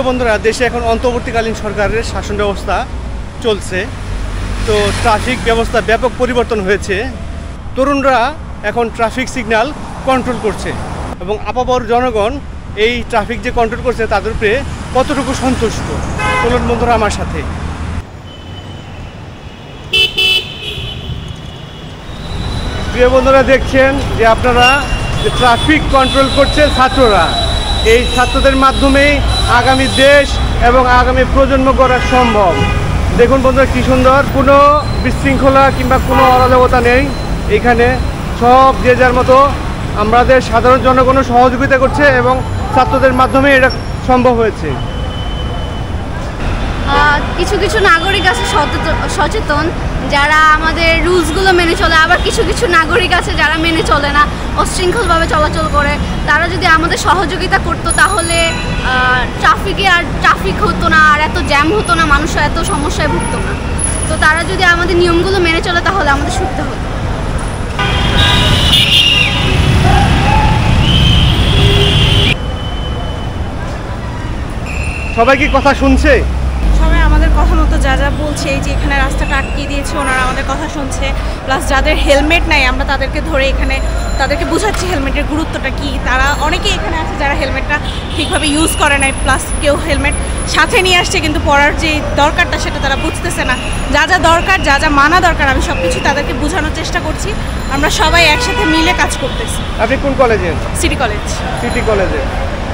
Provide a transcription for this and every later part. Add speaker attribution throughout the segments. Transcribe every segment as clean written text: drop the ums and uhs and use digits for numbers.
Speaker 1: প্রিয় বন্ধুরা, দেশে এখন অন্তর্বর্তীকালীন সরকারের শাসন ব্যবস্থা চলছে। তো ট্রাফিক ব্যবস্থা ব্যাপক পরিবর্তন হয়েছে। তরুণরা এখন ট্রাফিক সিগন্যাল কন্ট্রোল করছে এবং আপামর জনগণ এই ট্রাফিক যে কন্ট্রোল করছে তাদের উপরে কতটুকু সন্তুষ্ট, চলুন বন্ধুরা আমার সাথে। প্রিয় বন্ধুরা, দেখছেন যে আপনারা যে ট্রাফিক কন্ট্রোল করছে ছাত্ররা, এই ছাত্রদের মাধ্যমেই আগামী দেশ এবং আগামী প্রজন্ম গড়া সম্ভব। দেখুন বন্ধুরা কি সুন্দর, কোনো বিশৃঙ্খলা কিংবা কোনো অরাজকতা নেই এখানে। সব যে যার মতো আমাদের সাধারণ জনগণও সহযোগিতা করছে এবং ছাত্রদের মাধ্যমে এটা সম্ভব হয়েছে।
Speaker 2: কিছু কিছু নাগরিক আছে সচেতন, যারা আমাদের রুলসগুলো মেনে চলে, আবার কিছু কিছু নাগরিক আছে যারা মেনে চলে না, অশৃঙ্খলভাবে চলাচল করে। তারা যদি আমাদের সহযোগিতা করতো তাহলে ট্রাফিক হতো না, আর এত জ্যাম হতো না, মানুষরা এত সমস্যায় ভুগতো না। তো তারা যদি আমাদের নিয়মগুলো মেনে চলে তাহলে আমাদের সুবিধা হতো।
Speaker 1: সবাই কি কথা শুনছে?
Speaker 3: সবাই আমাদের কথা মতো যা যা বলছে, এই যে এখানে রাস্তাটা আটকিয়ে দিয়েছে, ওনারা আমাদের কথা শুনছে। প্লাস যাদের হেলমেট নাই আমরা তাদেরকে ধরে এখানে তাদেরকে বোঝাচ্ছি হেলমেটের গুরুত্বটা কী। তারা অনেকেই এখানে আছে যারা হেলমেটটা ঠিকভাবে ইউজ করে নাই, প্লাস কেউ হেলমেট সাথে নিয়ে আসছে কিন্তু পরার যে দরকারটা সেটা তারা বুঝতেছে না। যা যা দরকার, যা যা মানা দরকার, আমি সব কিছু তাদেরকে বোঝানোর চেষ্টা করছি। আমরা সবাই একসাথে মিলে কাজ করতেছি।
Speaker 1: আপনি কোন কলেজে?
Speaker 3: City college.
Speaker 1: সিটি কলেজে।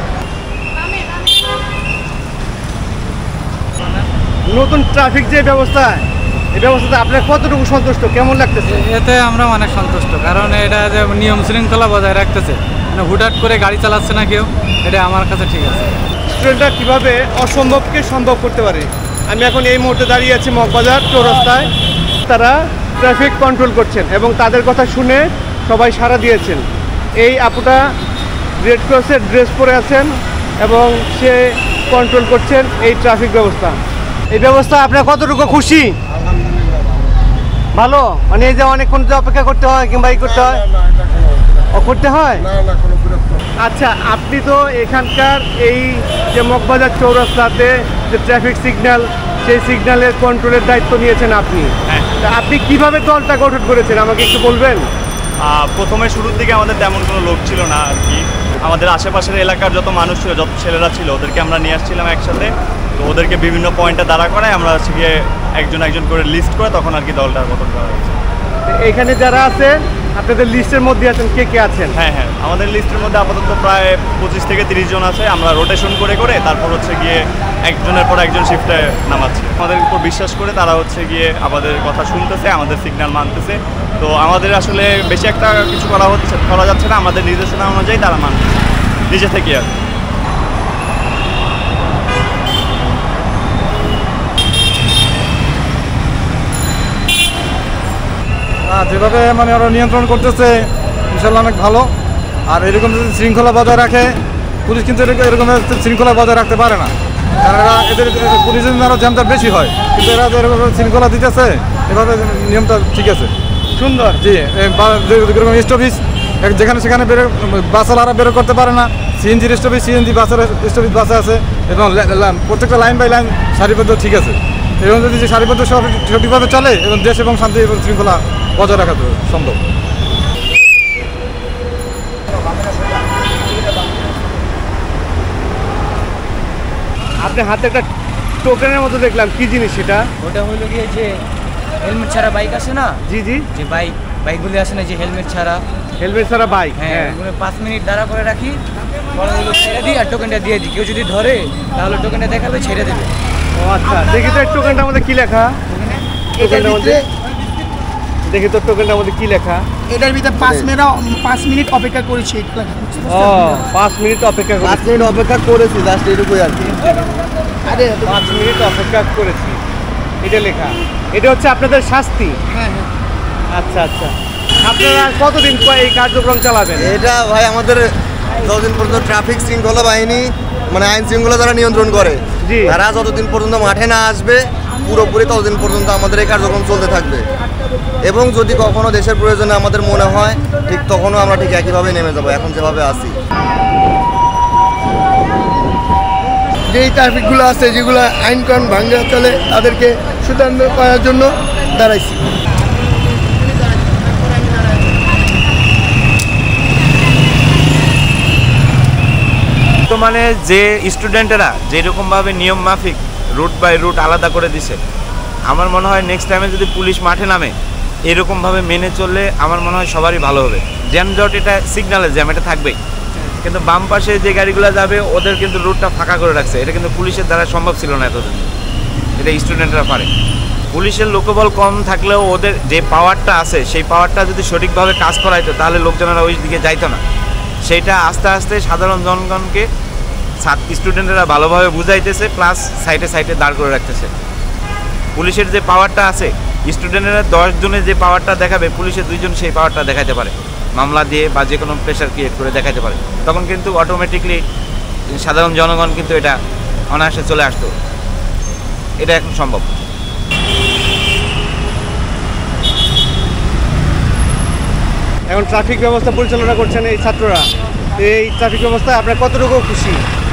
Speaker 1: নতুন ট্রাফিক যে ব্যবস্থা, এই ব্যবস্থাতে আপনার কতটুকু সন্তুষ্ট, কেমন লাগতেছে?
Speaker 4: এতে আমরা অনেক সন্তুষ্ট, কারণ এটা যে নিয়ম শৃঙ্খলা বজায় রাখতেছে, মানে হুটহাট করে গাড়ি চালাচ্ছে না কেউ, এটা আমার কাছে ঠিক আছে।
Speaker 1: স্টুডেন্টরা কীভাবে অসম্ভবকে সম্ভব করতে পারে। আমি এখন এই মুহূর্তে দাঁড়িয়ে আছি মগবাজার চৌরাস্তায়। তারা ট্রাফিক কন্ট্রোল করছেন এবং তাদের কথা শুনে সবাই সাড়া দিয়েছেন। এই আপুটা রেড ক্রসের ড্রেস পরে আছেন এবং সে কন্ট্রোল করছেন এই ট্রাফিক ব্যবস্থা। এই ব্যবস্থা আপনার কতটুকু খুশি? ভালো, মানে এই যে অনেকক্ষণ যে অপেক্ষা করতে হয় কিংবা এই করতে হয় করতে হয়। আচ্ছা, আপনি তো এখানকার এই যে মগবাজার চৌরাস্তাতে যে ট্রাফিক সিগন্যাল, সেই সিগন্যালের কন্ট্রোলের দায়িত্ব নিয়েছেন আপনি। আপনি কিভাবে দলটা গঠন করেছেন আমাকে একটু বলবেন?
Speaker 5: প্রথমে শুরুর দিকে আমাদের তেমন কোনো লোক ছিল না আর কি। আমাদের আশেপাশের এলাকার যত মানুষ ছিল, যত ছেলেরা ছিল, ওদেরকে আমরা নিয়ে আসছিলাম একসাথে। তো ওদেরকে বিভিন্ন পয়েন্টে দাঁড়া করায় আমরা হচ্ছে গিয়ে একজন একজন করে লিস্ট করে তখন আর কি দলটা গঠন করা হয়েছে।
Speaker 1: এখানে যারা আছে আপনাদের লিস্টের মধ্যে আছেন, কে কে আছেন?
Speaker 5: হ্যাঁ, আমাদের লিস্টের মধ্যে আপাতত প্রায় 25 থেকে 30 জন আছে। আমরা রোটেশন করে করে তারপর হচ্ছে গিয়ে একজনের পর একজন শিফটে নামাচ্ছি। আমাদের উপর বিশ্বাস করে তারা হচ্ছে গিয়ে আমাদের কথা শুনতেছে, আমাদের সিগন্যাল মানতেছে। তো আমাদের আসলে বেশি একটা কিছু করা যাচ্ছে না, আমাদের নির্দেশনা অনুযায়ী তারা মানতেছে নিজে থেকে আর।
Speaker 4: যেভাবে মানে ওরা নিয়ন্ত্রণ করতেছে ইনশাল্লাহ অনেক ভালো। আর এরকম যদি শৃঙ্খলা বজায় রাখে, পুলিশ কিন্তু এরকম শৃঙ্খলা বজায় রাখতে পারে না, কারণ এরা এদের পুলিশের আরও জ্যামটা বেশি হয়, কিন্তু এরা এরকম শৃঙ্খলা দিতেছে, এভাবে নিয়মটা ঠিক আছে, সুন্দর। জি, যেরকম স্টপিস যেখানে সেখানে বাসওয়ালারা বেরো করতে পারে না, সিএনজির স্টপিস সিএনজি বাসের স্টপিস বাসে আছে এবং প্রত্যেকটা লাইন বাই লাইন সারিবদ্ধ ঠিক আছে। এবং যদি যে সারিবদ্ধ সঠিকভাবে চলে এবং দেশ এবং শান্তি এবং শৃঙ্খলা বজায় রাখা সম্ভব।
Speaker 1: আপনার হাতে একটা টোকেনের মতো দেখলাম, কি জিনিস সেটা?
Speaker 6: ওটা হলো গিয়ে যে হেলমেট ছাড়া বাইক আছে না?
Speaker 1: জি,
Speaker 6: যে বাইকগুলি আসে না, যে হেলমেট ছাড়া
Speaker 1: বাইক।
Speaker 6: হ্যাঁ, 5 মিনিট দাঁড়া করে রাখি, পরে ছেড়ে দিই আর টোকেনটা দিয়ে দিই। কেউ যদি ধরে তাহলে টোকেনটা দেখাবে, ছেড়ে দেবে।
Speaker 1: ও আচ্ছা, দেখি তো টোকেনটার মধ্যে কি লেখা। দেখি তো টোকেনটার মধ্যে কি লেখা।
Speaker 7: এটার ভিতরে 5 মিনিট অপেক্ষা করেছি।
Speaker 1: 5 মিনিট অপেক্ষা
Speaker 8: করেছি, জাস্ট এটুকুই আর কি।
Speaker 1: আরে 5 মিনিট অপেক্ষা করেছি, এটা লেখা। এটা হচ্ছে আপনাদের শাস্তি?
Speaker 7: হ্যাঁ।
Speaker 1: আচ্ছা, আপনারা কতদিন এই কার্যক্রম চালাবেন?
Speaker 8: এটা ভাই আমাদের যতদিন পর্যন্ত ট্রাফিক শৃঙ্খলা বাহিনী, মানে আইন শৃঙ্খলা যারা নিয়ন্ত্রণ করে, তারা যতদিন পর্যন্ত মাঠে না আসবে পুরোপুরি ততদিন পর্যন্ত আমাদের এই কার্যক্রম চলতে থাকবে। এবং যদি কখনো দেশের প্রয়োজনে আমাদের মনে হয় ঠিক তখনও আমরা ঠিক একইভাবে নেমে যাব, এখন যেভাবে আছি।
Speaker 7: যেই ট্রাফিকগুলো আছে যেগুলো আইন কানুন ভাঙ্গা চলে তাদেরকে সুদণ্ড করার জন্য দাঁড়াইছি।
Speaker 9: বর্তমানে যে স্টুডেন্টেরা যেরকমভাবে নিয়ম মাফিক রুট বাই রুট আলাদা করে দিছে, আমার মনে হয় নেক্সট টাইমে যদি পুলিশ মাঠে নামে এরকমভাবে মেনে চললে আমার মনে হয় সবারই ভালো হবে। জ্যামজট এটা সিগন্যালের জ্যাম, এটা থাকবেই, কিন্তু বাম পাশে যে গাড়িগুলো যাবে ওদের কিন্তু রুটটা ফাঁকা করে রাখছে। এটা কিন্তু পুলিশের দ্বারা সম্ভব ছিল না এতদিন, এটা স্টুডেন্টরা পারে। পুলিশের লোকবল কম থাকলেও ওদের যে পাওয়ারটা আছে সেই পাওয়ারটা যদি সঠিকভাবে কাজ করাইতো তাহলে লোকজনেরা ওই দিকে যাইতো না। সেইটা আস্তে আস্তে সাধারণ জনগণকে স্টুডেন্টরা ভালোভাবে বুঝাইতেছে, প্লাস সাইডে সাইডে দাঁড় করে রাখতেছে। পুলিশের যে পাওয়ারটা আছে, স্টুডেন্টরা 10 জনের যে পাওয়ারটা দেখাবে, পুলিশের 2 জন সেই পাওয়ারটা দেখাতে পারে, মামলা দিয়ে বা যে কোনো প্রেশার ক্রিয়েট করে দেখাতে পারে। তখন কিন্তু অটোমেটিকলি সাধারণ জনগণ কিন্তু এটা অনায়াসে চলে আসতো। এটা এখন সম্ভব।
Speaker 1: এখন ট্রাফিক ব্যবস্থা পরিচালনা করছেন এই ছাত্ররা, এই ট্রাফিক ব্যবস্থায় আপনার কতটুকু খুশি?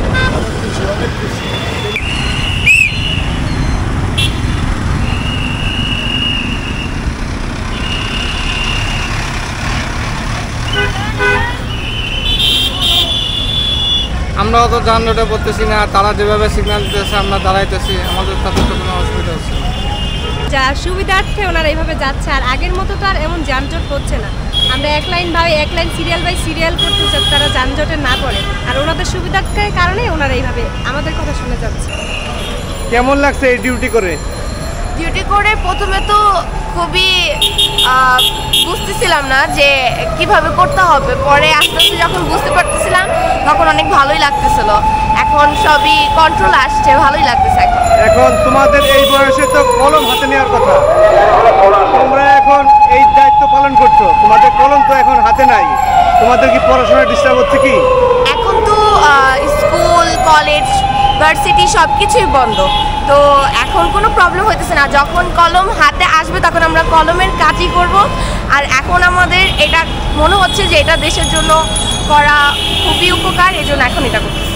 Speaker 4: আমরাও তো যানজটে পড়তেছি না, তারা যেভাবে সিগন্যাল দিতেছে আমরা দাঁড়াইতেছি, আমাদের তাতে তো কোনো অসুবিধা হচ্ছে না।
Speaker 3: যা সুবিধার্থে ওনারা এইভাবে যাচ্ছে, আর আগের মতো তো আর এমন যানজট হচ্ছে না। আমরা এক লাইন সিরিয়াল বাই সিরিয়াল করতে যাতে তারা যানজটে না পড়ে, আর ওনাদের সুবিধার্থের কারণে ওনারা এইভাবে আমাদের কথা শুনে যাচ্ছে।
Speaker 1: কেমন লাগছে এই ডিউটি করে?
Speaker 2: ডিউটি করে প্রথমে তো খুবই বুঝতেছিলাম না যে কিভাবে করতে হবে, পরে আস্তে আস্তে যখন বুঝতে পারতেছিলাম তখন অনেক ভালোই লাগতেছিল। এখন সবই কন্ট্রোল আসছে, ভালোই লাগতেছে।
Speaker 1: এখন তোমাদের এই বয়সে তো কলম হাতে নেওয়ার কথা, তোমরা এখন এই দায়িত্ব পালন করছো, তোমাদের কলম তো এখন হাতে নাই, তোমাদের কি পড়াশোনা ডিস্টার্ব হচ্ছে কি?
Speaker 2: এখন তো স্কুল, কলেজ, ভার্সিটি সব কিছুই বন্ধ, তো এখন কোনো প্রবলেম হইতেছে না। যখন কলম হাতে আসবে তখন আমরা কলমের কাজই করব। আর এখন আমাদের এটা মনে হচ্ছে যে এটা দেশের জন্য করা খুবই উপকার, এই জন্য এখন এটা করতেছি।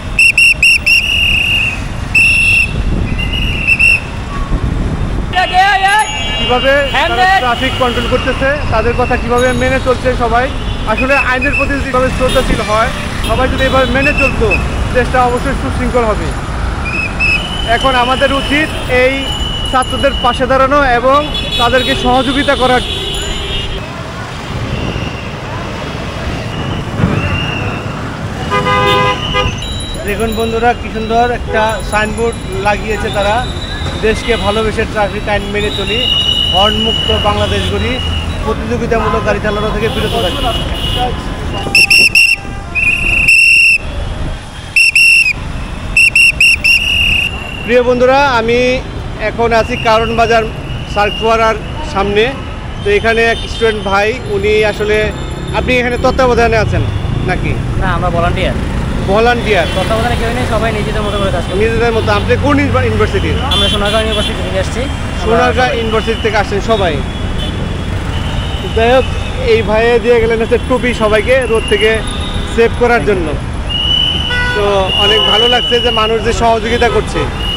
Speaker 1: কিভাবে ট্রাফিক কন্ট্রোল করতেছে, তাদের কথা কিভাবে মেনে চলছে সবাই। আসলে আইনের প্রতি যেভাবে শ্রদ্ধাশীল হয়, সবাই যদি এভাবে মেনে চলতো দেশটা অবশ্যই সুশৃঙ্খল হবে। এখন আমাদের উচিত এই ছাত্রদের পাশে দাঁড়ানো এবং তাদেরকে সহযোগিতা করার। দেখুন বন্ধুরা, কি সুন্দর একটা সাইনবোর্ড লাগিয়েছে তারা, দেশকে ভালোবেসে ট্রাফিক আইন মেনে চলি, হর্নমুক্ত বাংলাদেশ গড়ি, প্রতিযোগিতামূলক গাড়ি চালানো থেকে বিরত থাকি। প্রিয় বন্ধুরা, আমি এখন আছি কারণ বাজার সার্কফোয়ারার সামনে। তো এখানে এক স্টুডেন্ট ভাই, উনি আসলে, আপনি এখানে তত্ত্বাবধানে আছেন নাকি?
Speaker 6: না, আমরা ভলান্টিয়ার।
Speaker 1: ভলান্টিয়ার?
Speaker 6: তত্ত্বাবধানে কেউ নেই, সবাই নিজেদের মতো করে কাজ করে।
Speaker 1: নিজেদের মতো। আপনি কোন ইউনিভার্সিটির?
Speaker 6: আমরা সোনারগাঁও ইউনিভার্সিটি থেকে আসছি।
Speaker 1: সোনারগাঁও ইউনিভার্সিটি থেকে আসছেন সবাই? যাই হোক, এই ভাইয়ে দিয়ে গেলেন হচ্ছে টুপি সবাইকে রোদ থেকে সেভ করার জন্য। তো অনেক ভালো লাগছে যে মানুষ যে সহযোগিতা করছে।